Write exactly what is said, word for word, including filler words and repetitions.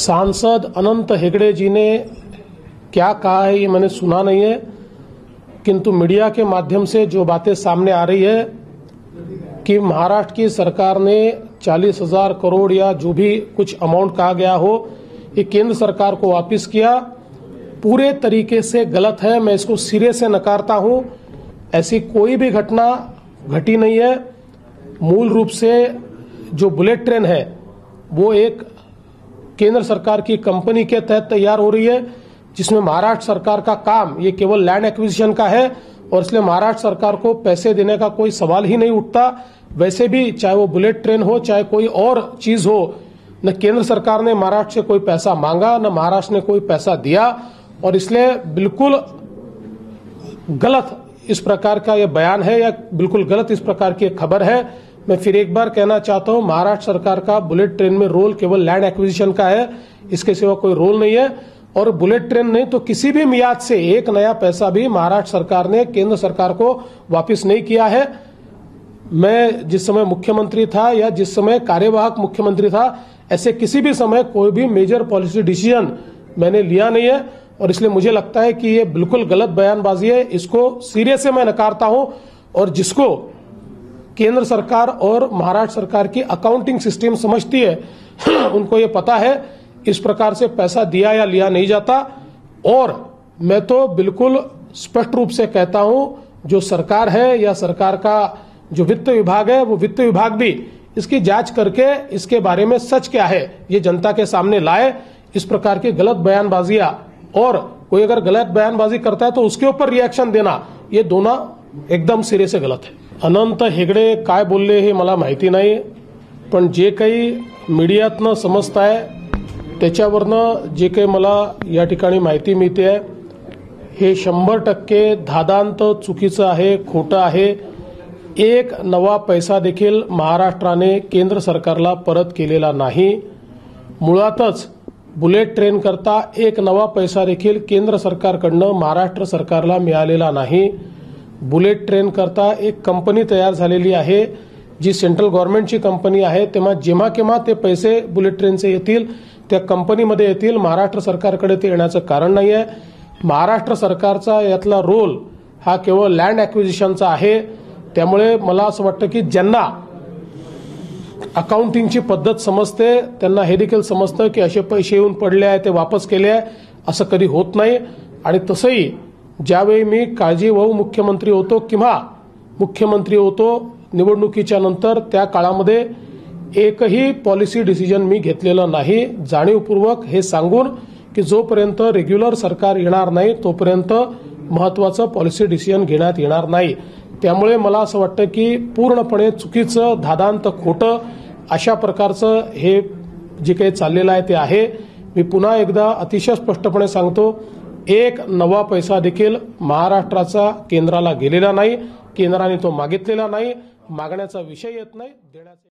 सांसद अनंत हेगड़े जी ने क्या कहा है ये मैंने सुना नहीं है, किंतु मीडिया के माध्यम से जो बातें सामने आ रही है कि महाराष्ट्र की सरकार ने चालीस हजार करोड़ या जो भी कुछ अमाउंट कहा गया हो ये केंद्र सरकार को वापस किया, पूरे तरीके से गलत है। मैं इसको सिरे से नकारता हूं। ऐसी कोई भी घटना घटी नहीं है। मूल रूप से जो बुलेट ट्रेन है वो एक केंद्र सरकार की कंपनी के तहत तैयार हो रही है, जिसमें महाराष्ट्र सरकार का काम ये केवल लैंड एक्विजिशन का है और इसलिए महाराष्ट्र सरकार को पैसे देने का कोई सवाल ही नहीं उठता। वैसे भी चाहे वो बुलेट ट्रेन हो चाहे कोई और चीज हो, न केंद्र सरकार ने महाराष्ट्र से कोई पैसा मांगा न महाराष्ट्र ने कोई पैसा दिया, और इसलिए बिल्कुल गलत इस प्रकार का ये बयान है या बिल्कुल गलत इस प्रकार की खबर है। मैं फिर एक बार कहना चाहता हूं, महाराष्ट्र सरकार का बुलेट ट्रेन में रोल केवल लैंड एक्विजिशन का है, इसके सिवा कोई रोल नहीं है। और बुलेट ट्रेन नहीं तो किसी भी मियाद से एक नया पैसा भी महाराष्ट्र सरकार ने केंद्र सरकार को वापस नहीं किया है। मैं जिस समय मुख्यमंत्री था या जिस समय कार्यवाहक मुख्यमंत्री था, ऐसे किसी भी समय कोई भी मेजर पॉलिसी डिसीजन मैंने लिया नहीं है, और इसलिए मुझे लगता है कि ये बिल्कुल गलत बयानबाजी है। इसको सिरे से मैं नकारता हूं, और जिसको केंद्र सरकार और महाराष्ट्र सरकार की अकाउंटिंग सिस्टम समझती है उनको ये पता है इस प्रकार से पैसा दिया या लिया नहीं जाता। और मैं तो बिल्कुल स्पष्ट रूप से कहता हूं, जो सरकार है या सरकार का जो वित्त विभाग है वो वित्त विभाग भी इसकी जांच करके इसके बारे में सच क्या है ये जनता के सामने लाए। इस प्रकार की गलत बयानबाजियां, और कोई अगर गलत बयानबाजी करता है तो उसके ऊपर रिएक्शन देना, ये दोनों एकदम सिरे से गलत है। अनंत हेगडे काय बोलले हे मला माहिती नाही, पण जे काही मीडियातनं समजत आहे त्याच्यावरनं जे काही मला या ठिकाणी माहिती मिळते आहे हे शंभर टक्के धादांत चुकीचं आहे, खोटं आहे। एक नवा पैसा देखील महाराष्ट्राने केंद्र सरकारला परत केलेला नाही। मुळातच बुलेट ट्रेन करता एक नवा पैसा देखील केंद्र सरकारकडनं महाराष्ट्र सरकारला मिळालेला नाही। बुलेट ट्रेन करता एक कंपनी तयार झालेली आहे जी सेंट्रल गव्हर्नमेंटची कंपनी आहे। तेव्हा जेव्हा केव्हा ते पैसे बुलेट ट्रेनचे येतील त्या कंपनीमध्ये येतील, महाराष्ट्र सरकारकडे ते येण्याचं कारण नाही आहे। महाराष्ट्र सरकारचा यातला रोल हा केवळ लँड ॲक्विजिशनचा आहे। त्यामुळे मला असं वाटतं की ज्यांना अकाउंटिंगची पद्धत समजते त्यांना हे देखील समजतं की असे पैसे येऊन पडले आहे ते वापस केले आहे, असं कधी होत नाही। आणि तसंही ज्यावेळी मी काळजीवाहू मुख्यमंत्री होतो किंवा मुख्यमंत्री होतो निवडणुकीच्या नंतर, त्या काळामध्ये एकही पॉलिसी डिसिजन मी घेतलेलं नाही, जाणीवपूर्वक हे सांगून की जोपर्यंत रेग्युलर सरकार येणार नाही तोपर्यंत महत्त्वाचं पॉलिसी डिसिजन घेण्यात येणार नाही। त्यामुळे मला असं वाटतं की पूर्णपणे चुकीचं, धादांत खोटं अशा प्रकारचं हे जे काही चाललेलं आहे ते आहे। मी पुन्हा एकदा अतिशय स्पष्टपणे सांगतो, एक नवा पैसा देखील महाराष्ट्राचा केंद्राला गेलेला नाही, केंद्राने तो मागितलेला नाही, मागण्याचा विषय येत नाही, देण्याचा